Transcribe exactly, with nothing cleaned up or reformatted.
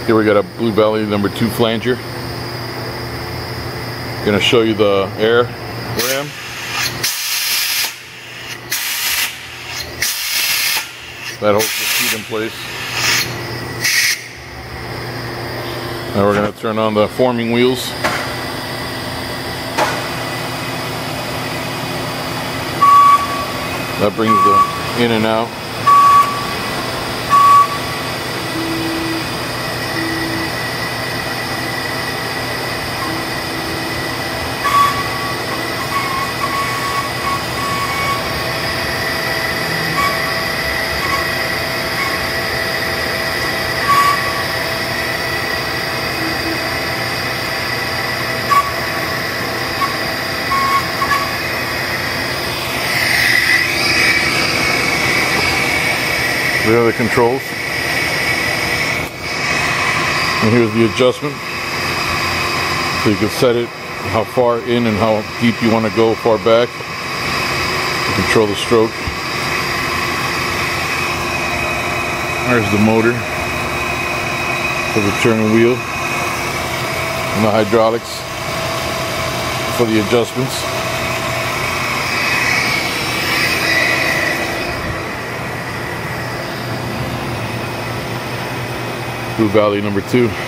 Here we got a Blue Valley number two flanger. Gonna show you the air ram. That holds the seat in place. Now we're gonna turn on the forming wheels. That brings the in and out. There are the controls, and here's the adjustment, so you can set it how far in and how deep you want to go, far back to control the stroke. There's the motor for the turning wheel and the hydraulics for the adjustments. Blue Valley number two.